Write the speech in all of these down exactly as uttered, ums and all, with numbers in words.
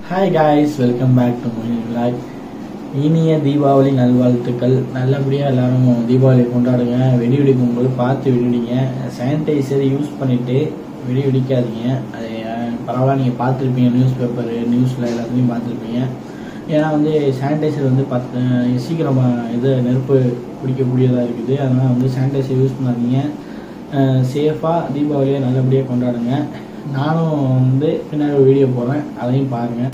Hi guys, welcome back to Muhaideenvlogs. இனிய தீபாவளி நல்வாழ்த்துக்கள். நல்லபடியாக எல்லாரும் தீபாவளி கொண்டாடுங்க. வெடி வெடிக்கும் போது பார்த்து வெடிவிடிங்க. சானிடைசர் யூஸ் பண்ணிட்டு வெடி வெடிக்காதீங்க. அது பரவாயில்ல, நீங்கள் பார்த்துருப்பீங்க, நியூஸ் பேப்பரு நியூஸில் எல்லாத்துலேயும் பார்த்துருப்பீங்க. ஏன்னா வந்து சானிடைசர் வந்து பத்து சீக்கிரமாக இது நெருப்பு பிடிக்கக்கூடியதாக இருக்குது. அதனால் வந்து சானிடைசர் யூஸ் பண்ணாதீங்க. சேஃபாக தீபாவளியை நல்லபடியாக கொண்டாடுங்க. நானும் வந்து பின்னாடி ஒரு வீடியோ போடுறேன், அதையும் பாருங்கள்.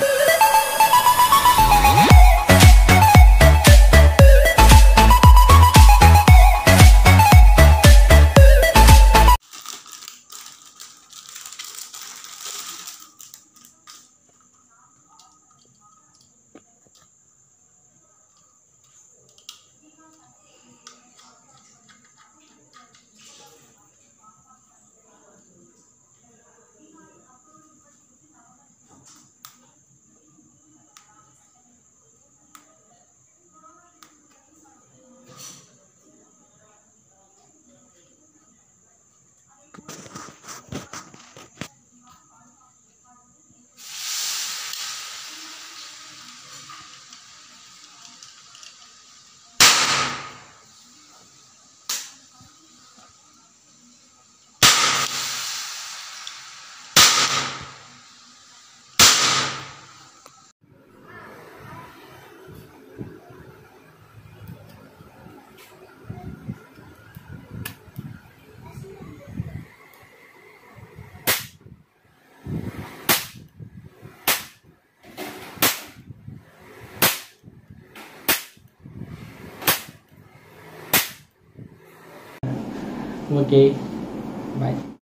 Okay,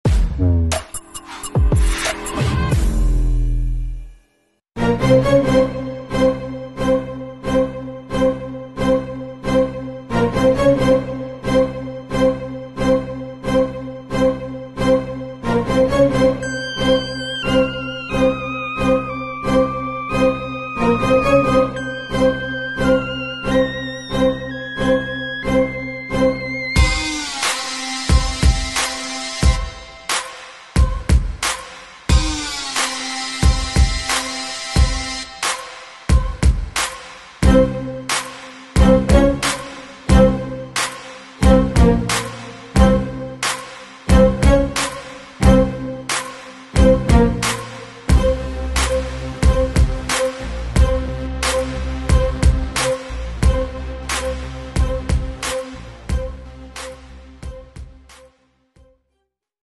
bye.